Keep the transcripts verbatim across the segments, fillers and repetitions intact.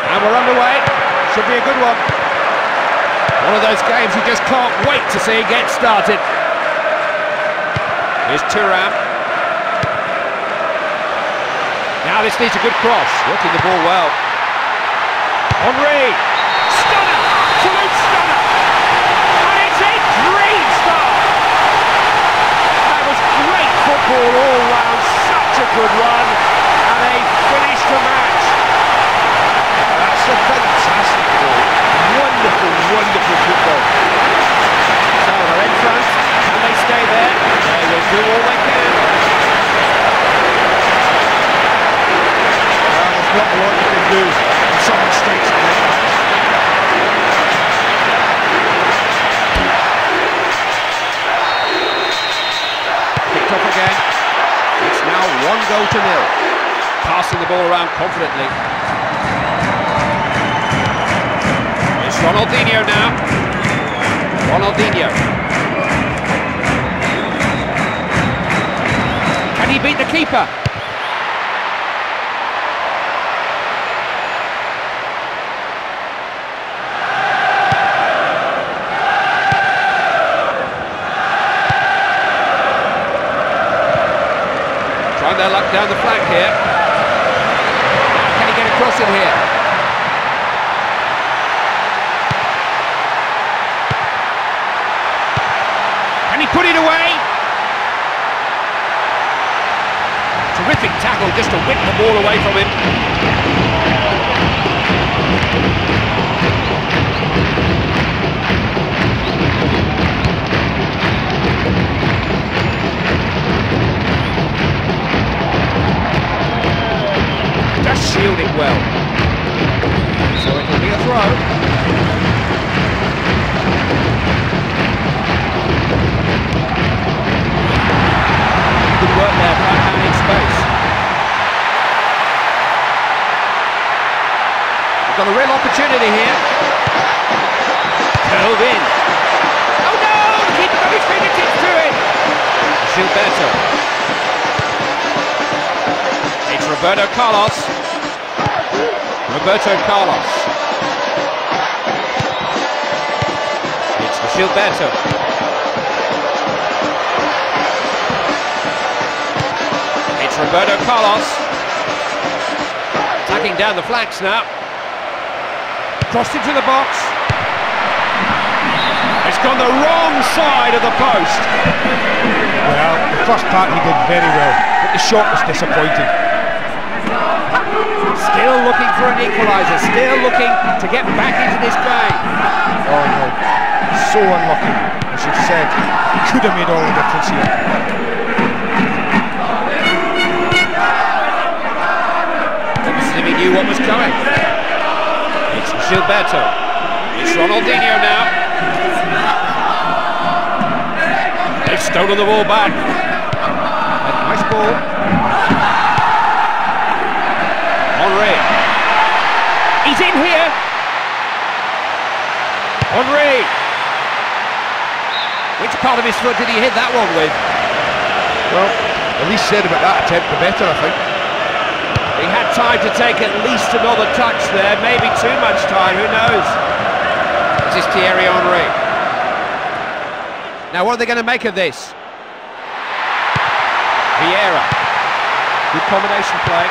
And we're underway. Should be a good one. One of those games you just can't wait to see get started. Here's Thuram. Now this needs a good cross. Working the ball well. Henry. Stunner! Absolute stunner! And it's a dream start! That was great football all round. Such a good run. And they finished the match. That's a fantastic goal. Wonderful, wonderful football. So they're in front. Can they stay there? They will do all they can. Well, there's not a lot you can do in some mistakes in this match. Picked up again. It's now one goal to nil. Passing the ball around confidently. It's Ronaldinho now. Ronaldinho. Can he beat the keeper? Trying their luck down the flank here. Can he get across it here? Can he put it away? Terrific tackle just to whip the ball away from him. Just shield it well. So it'll be a throw. Good work there, right down in space. We've got a real opportunity here. Curled in. Oh no! The keeper got his fingertips to it. Gilberto. It's Roberto Carlos. Roberto Carlos. It's Gilberto. It's Roberto Carlos. Attacking down the flanks now. Crossed into the box. It's gone the wrong side of the post. Well, the first part he did very well, but the shot was disappointing. Still looking for an equaliser, still looking to get back into this game. Oh no, so unlucky, as you've said. Could have made all the difference here. Almost as if he knew what was coming. It's Gilberto. It's Ronaldinho now. They've stolen the ball back. A nice ball. Henry. He's in here. Henry. Which part of his foot did he hit that one with? Well, at least said about that attempt, the better, I think. He had time to take at least another touch there, maybe too much time, who knows? This is Thierry Henry. Now what are they going to make of this? Vieira. Good combination play.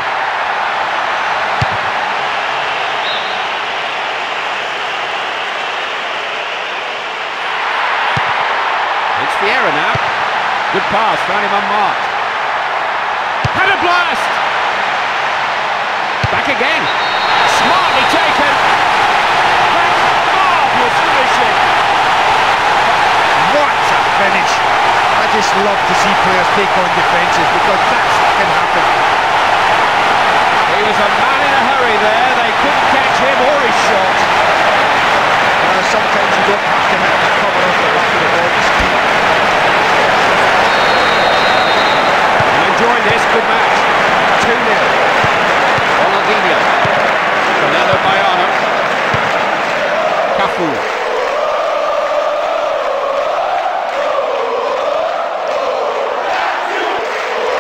It's Vieira now. Good pass, found him unmarked. Had a blast! Back again. Smartly taken. That's marvellous finishing. What a finish! I just love to see players take on defences because that's what can happen. He was a man in a hurry there. They couldn't catch him or his shot. Uh, sometimes you don't have to hit the cover off the back of the box. I'm enjoying this. Good match. two nil. Ronaldinho. Fernando Baiano. Cafu.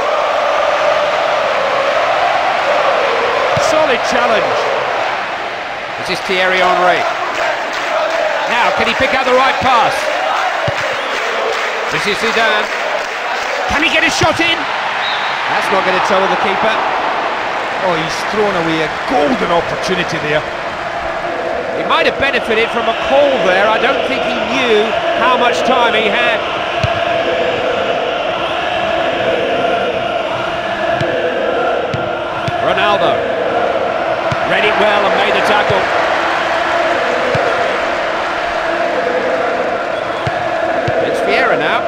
Solid challenge. This is Thierry Henry. Now, can he pick out the right pass? This is Zidane. Can he get a shot in? That's not going to trouble the keeper. Oh, he's thrown away a golden opportunity there. He might have benefited from a call there. I don't think he knew how much time he had. Ronaldo read it well and made the tackle. It's Vieira now.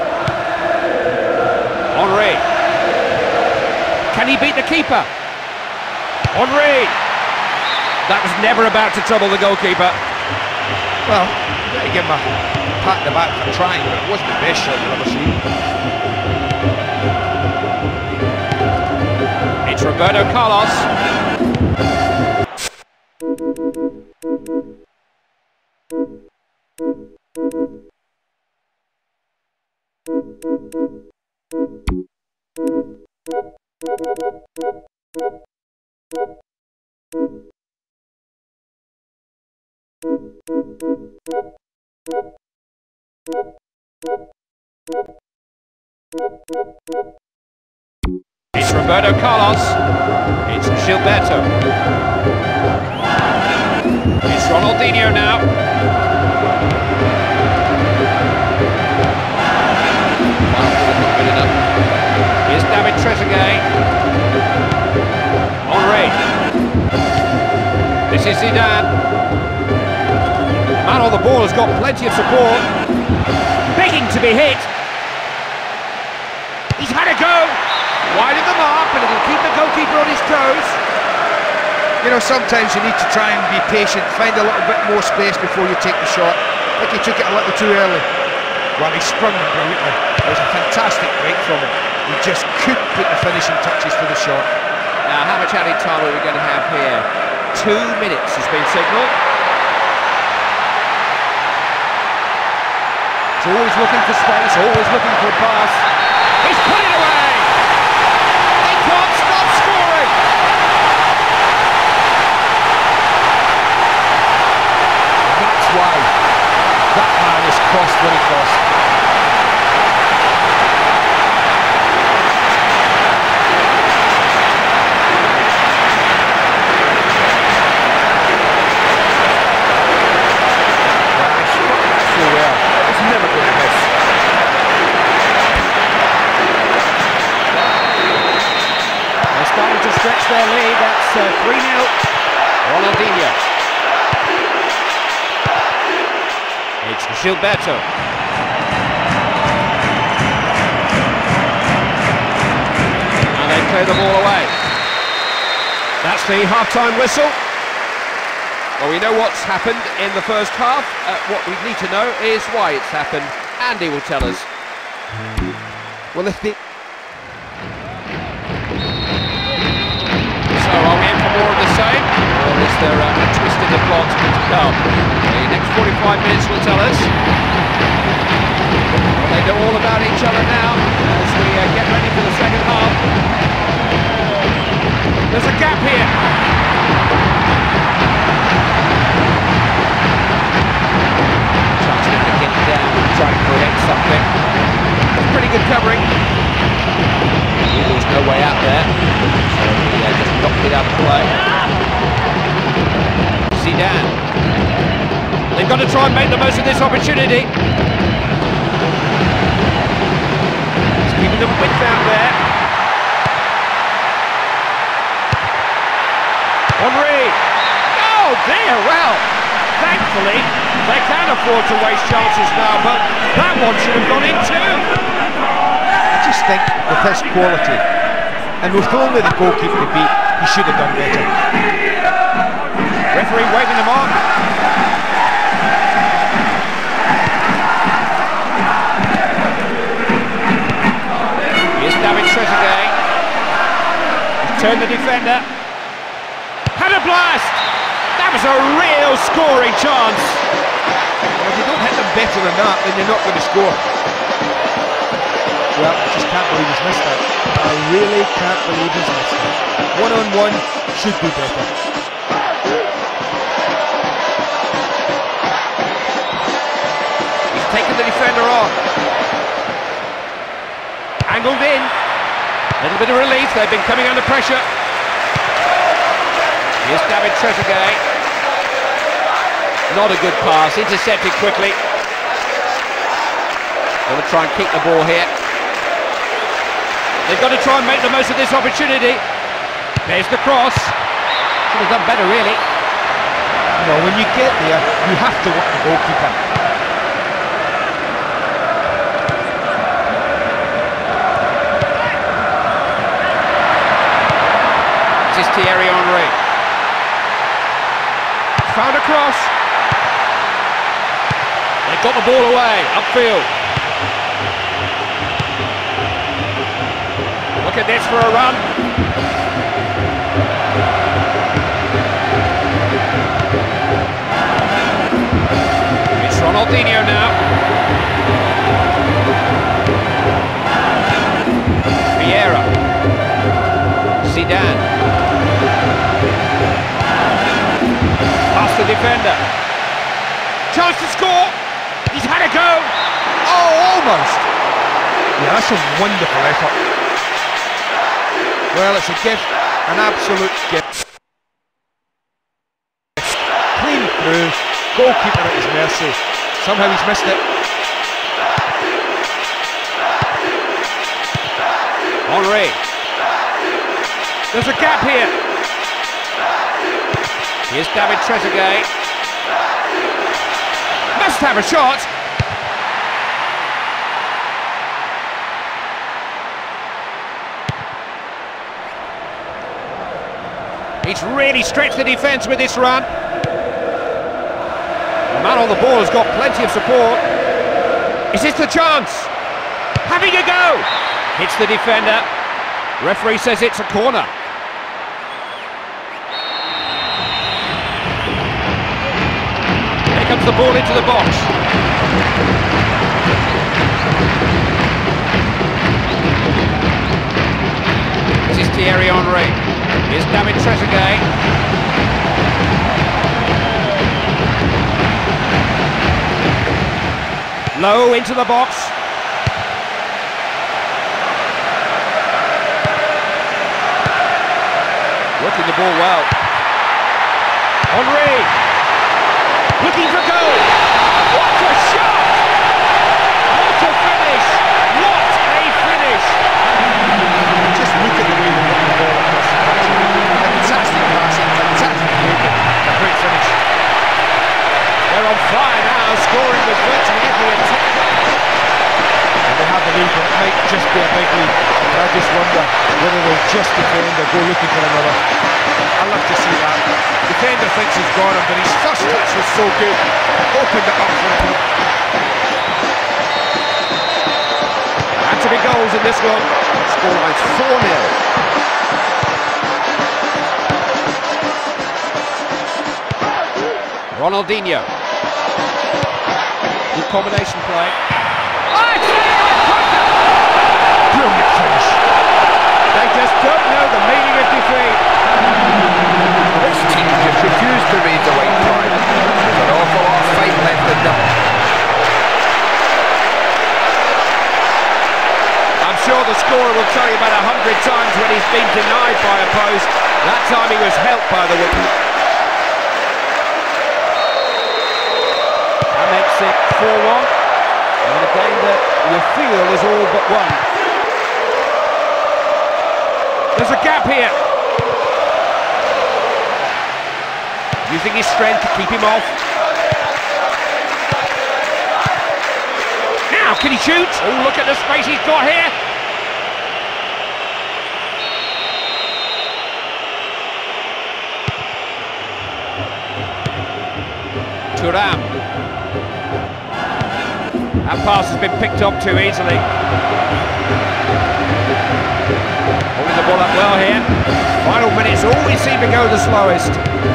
Henry. Can he beat the keeper? Henry. That was never about to trouble the goalkeeper. Well, you got to give him a pat on the back for trying, but it wasn't the best shot you've ever seen. It's Roberto Carlos. It's Roberto Carlos. It's Gilberto. It's Ronaldinho now. Good enough. Here's David Trezeguet. Henry. This is Zidane. Man on the ball has got plenty of support. Begging to be hit. He's had a go. Wide of the mark, but it'll keep the goalkeeper on his toes. You know, sometimes you need to try and be patient, find a little bit more space before you take the shot. I think he took it a little too early. Well, he sprung it brilliantly. It was a fantastic break from him. He just couldn't put the finishing touches to the shot. Now, how much added time are we going to have here? Two minutes has been signalled. He's always looking for space, always looking for a pass. He's put it away! They can't stop scoring! That's why that man has cost what he cost. Stretch their lead, that's uh, three nil. Ronaldinho. It's Gilberto. And they clear the ball away. That's the half-time whistle. Well, we know what's happened in the first half. Uh, what we need to know is why it's happened. Andy will tell us. Well, if they... So are we in for more of the same, or is there a, a twist in the plot to come? The next forty-five minutes will tell us. Well, they know all about each other now as we uh, get ready for the second half. There's a gap here. Chance now to get down and try to create something. Pretty good covering. There was no way out there. So he uh, just knocked it out of play. Zidane. They've got to try and make the most of this opportunity. He's keeping them width out there. Henry. Oh dear, well, thankfully they can afford to waste chances now, but that one should have gone in too. I just think with his quality, and with only the goalkeeper to beat, he should have done better. Referee waving them on. Here's David Trezeguet. Turn the defender. Had a blast! That was a real scoring chance. Well, if you don't hit them better than that, then you're not going to score. Well, I just can't believe he's missed that. I really can't believe he's missed that. One on one should be better. bit of relief, they've been coming under pressure. Here's David Trezeguet. Not a good pass, intercepted quickly. Going to try and kick the ball here. They've got to try and make the most of this opportunity. There's the cross. Should have done better, really. You know, when you get there, you have to work the goalkeeper. This is Thierry Henry. Found a cross. They've got the ball away, upfield. Look at this for a run. It's Ronaldinho now. Vieira. Zidane. Past the defender. Chance to score. He's had a go. Oh, almost. Yeah, that's a wonderful effort. Well, it's a gift, an absolute gift. Clean through, goalkeeper at his mercy. Somehow he's missed it. Henry. There's a gap here. Here's David Trezeguet. Must have a shot. He's really stretched the defence with this run. The man on the ball has got plenty of support. Is this the chance? Having a go! Hits the defender. Referee says it's a corner. Here comes the ball into the box. This is Thierry Henry. Here's David Trezeguet. Low into the box. Working the ball well. Henry. Looking for goal. What a shot! What a finish! What a finish! Just look at the way they got the ball across the pitch. Fantastic passing, fantastic movement, a great finish. They're on fire now, scoring with virtually every attack. And they have the lead, but it might just be a big lead. And I just wonder whether they'll just defend or go looking for another. I'd love to see that. Defender thinks he's got him, but his first touch was so good. Opened it up for him. Had to be goals in this one. Scoreline's four nil. Ronaldinho. Good combination play. Brilliant finish. They just don't know the meaning of defeat. This team just refused to raise the white flag. There's an awful lot of fight left in them. I'm sure the scorer will tell you about a hundred times when he's been denied by a post. That time he was helped by the woman. That makes it four one. And a game that you feel is all but won. There's a gap here. Using his strength to keep him off. Now, can he shoot? Oh, look at the space he's got here. Thuram. That pass has been picked up too easily. Holding the ball up well here. Final minutes always seem to go the slowest.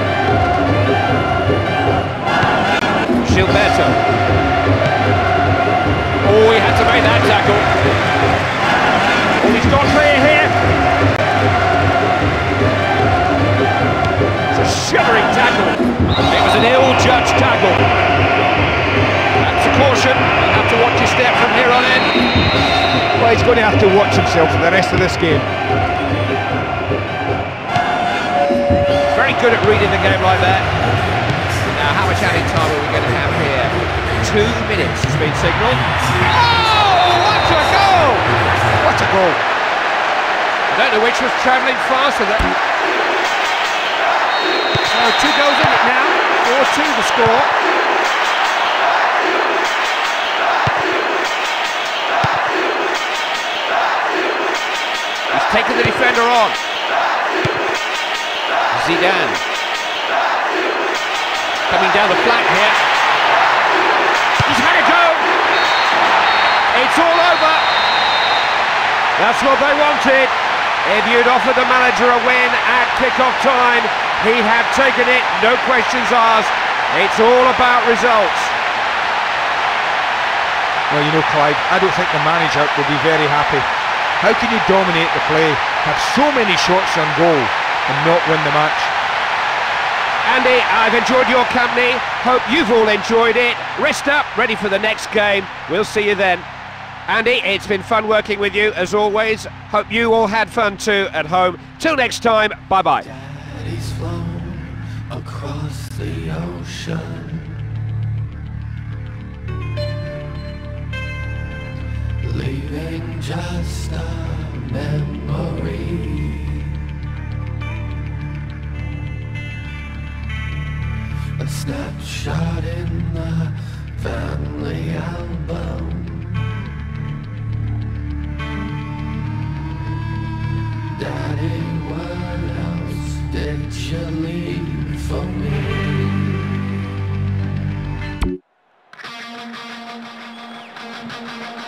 Gilberto. Oh, he had to make that tackle. Oh, he's got clear here. It's a shivering tackle. It was an ill-judged tackle. That's a caution. You'll have to watch your step from here on in. Well, he's going to have to watch himself for the rest of this game. Very good at reading the game like that. Now, how much added time are we going to have here? Two minutes has been signalled. Oh, what a goal! What a goal! I don't know which was travelling faster. That. So two goals in it now. four two the score. He's taken the defender on. Zidane. Coming down the flank here. He's had a go. It's all over. That's what they wanted. If you'd offered the manager a win at kick-off time, he'd have taken it, no questions asked. It's all about results. Well, you know, Clive, I don't think the manager will be very happy. How can you dominate the play, have so many shots on goal, and not win the match? Andy, I've enjoyed your company. Hope you've all enjoyed it. Rest up, ready for the next game. We'll see you then. Andy, it's been fun working with you, as always. Hope you all had fun too at home. Till next time, bye-bye. Daddy's flown across the ocean, leaving just a memory. A snapshot in the family album. Daddy, what else did you leave for me?